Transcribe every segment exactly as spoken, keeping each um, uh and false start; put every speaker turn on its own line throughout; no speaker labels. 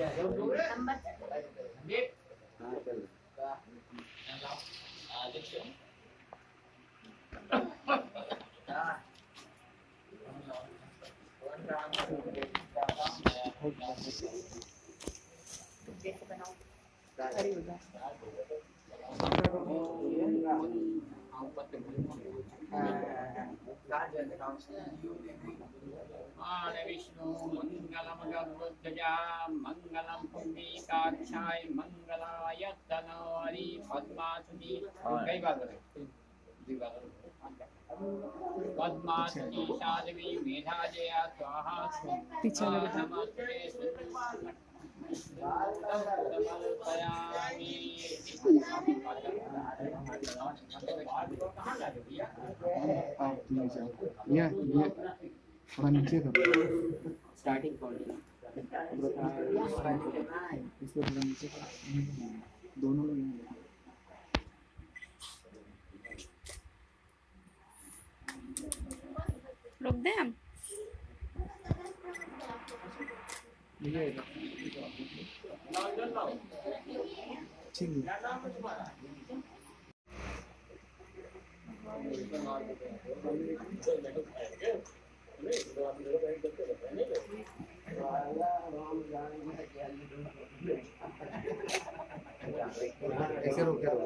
विष्णु मंगलम गरुड़ध्वजा मंगलम पुंडरीकाक्षाय मंगलाय तनोहरि पद्मासनी कई बार बोले पद्मासनी शालिनी मेधाजया स्वाहा नमस्ते
ये ये थोड़ा नीचे करो
स्टार्टिंग पॉइंट
इसको थोड़ा नीचे दोनों लोग
रुक दे हम
ठीक है ऐसे रोक के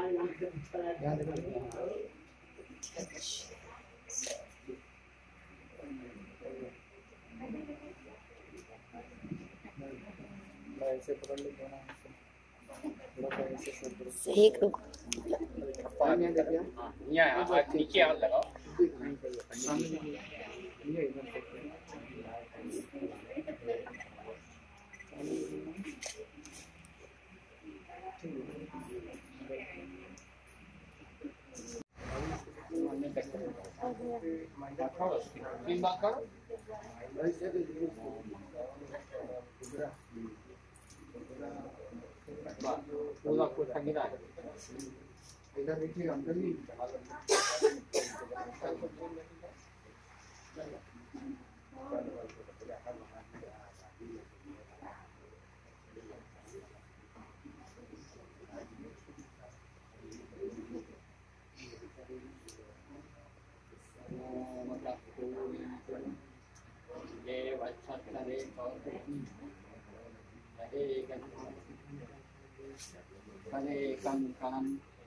ऐसे पकड़ लो थोड़ा सा ऐसे
सही रुक
पानी आ गया
यहाँ नीचे और लगाओ
ये इधर
तीन बार करो पूरा कुछ गिरा है
इधर देखिए अंदर ही
Kali kan kanan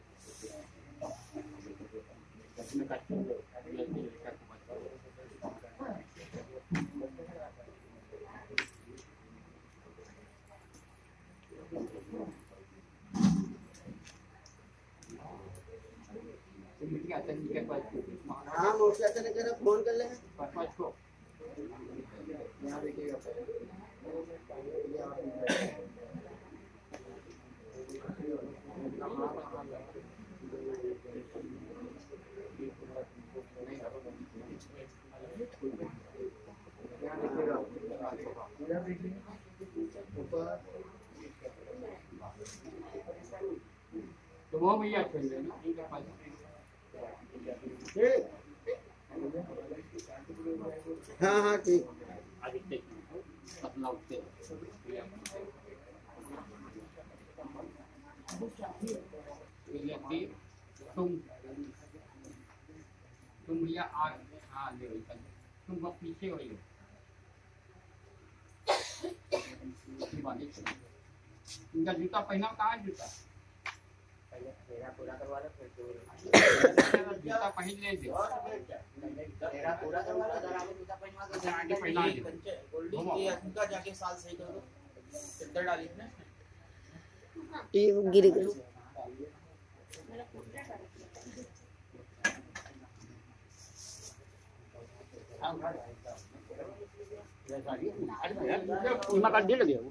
हाँ मोर्चा से लेकर फोन कर ले
यहाँ देखिएगा तो वो भैया खेल रहे ना
हाँ हाँ ठीक
आदित्य अपना उठते तुम तुम भैया आग हाँ ले तुम बस पीछे हो रही इनका जूता पहना कहाँ है जूता
पूरा करवा लो फिर
जूता पहन ले
तेरा पूरा करवा लो जरा आगे जूता पहनवा के
आगे पहना ले
गोल्डी ये उनका जाके साल सही कर दो कितना डाली ना
ये गिर गई
इमा कर दिया लगे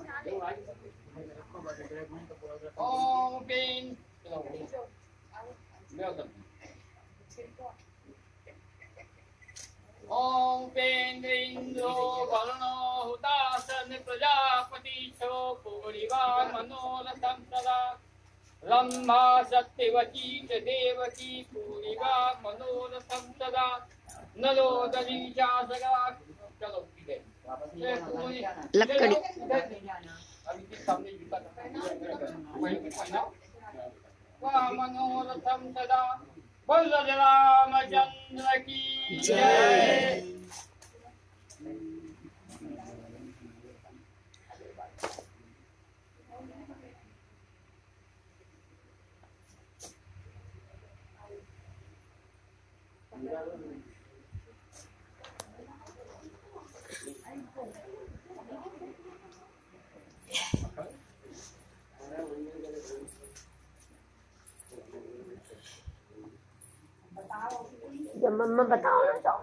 ओम पेन ओम पेन इंद्रो वर्णो हुतासन प्रजापति छो पूर्णिमा मनोरथं सदा रंभा सत्यवती च देवकी पूर्णिमा मनोरथं सदा नलो दली चा सगा चलो
लकड़ी
मनोरथम सदा बोल रामचंद्र की जय।
जब मम्मा बताओ ना जाओ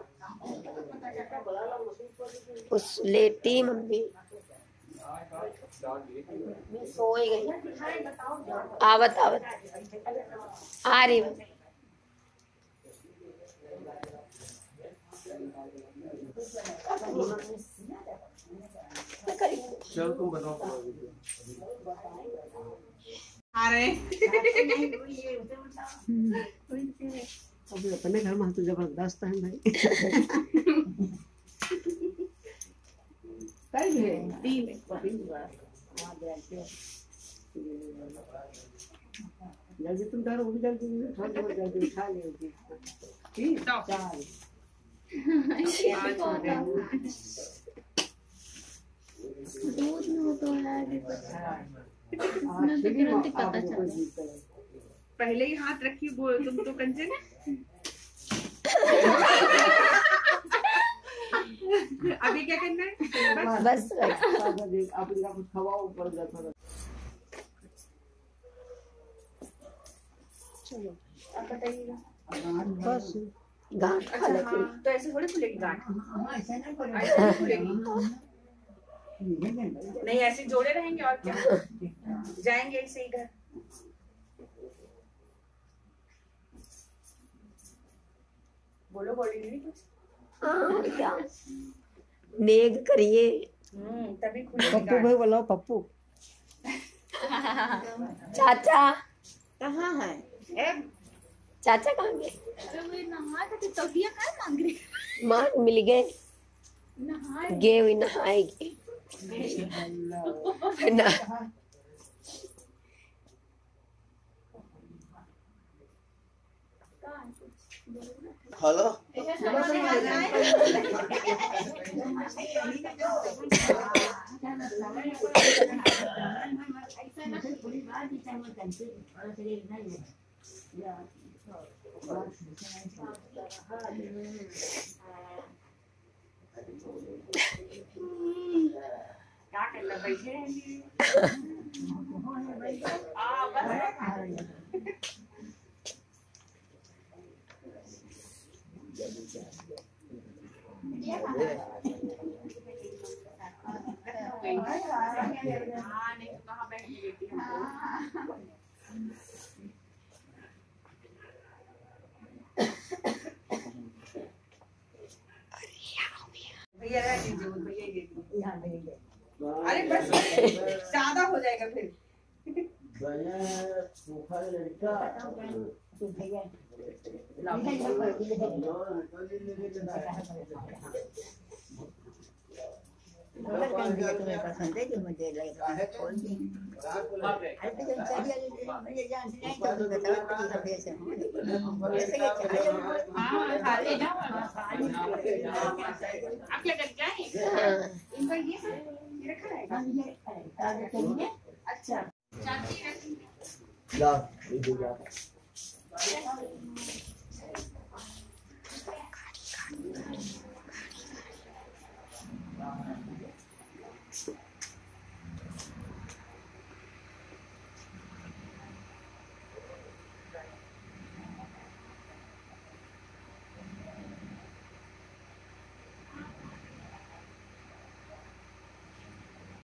उस लेटी मम्मी मैं सो ही गई। आवत आवत आ रही मैं।
चल तुम बताओ।
अरे
अभी अपने घर में तो जबरदस्त है भाई। जल्दी तुम डरो भी जल्दी जल्दी उठा ले ठीक चाल
दूध में तो है तुरंत पता चला।
पहले ही हाथ रखी वो तुम तो कंचन। अभी क्या करना है?
बस
अपने कुछ खवाओ ऊपर जाता।
चलो आप बताइएगा।
बस गांठ खा लेती हूँ।
तो ऐसे थोड़ी खुलेगी गांठ। ऐसे खुलेगी नहीं, ऐसे जोड़े रहेंगे और क्या जाएंगे ऐसे ही घर। बोलो बोलेंगे नहीं कुछ।
हाँ क्या नेग करिए।
हम्म तभी खुलेगी
पप्पू भाई बोलाओ पप्पू।
चाचा
कहाँ है? ए
चाचा कहाँ गए? माँ मिल गए गए हुई नहाएगी ना।
हेलो
क्या करना बैठे रहेंगे। आ बस हाँ नहीं तो कहाँ बैठ लेती हमको। भैया रह दीजिए वो भैया ही दे दीजिए। अरे बस ज्यादा हो जाएगा फिर।
पसंद है जो मुझे लगे खोल दी। अरे जब चाहिए मुझे जान से नहीं तो बताओ कि कैसे हो ऐसे ये चाहिए।
हाँ खा लेना। आप क्या करके आए? इनका ये ये रखा है। अच्छा चाची रखी।
ला ये दे जा।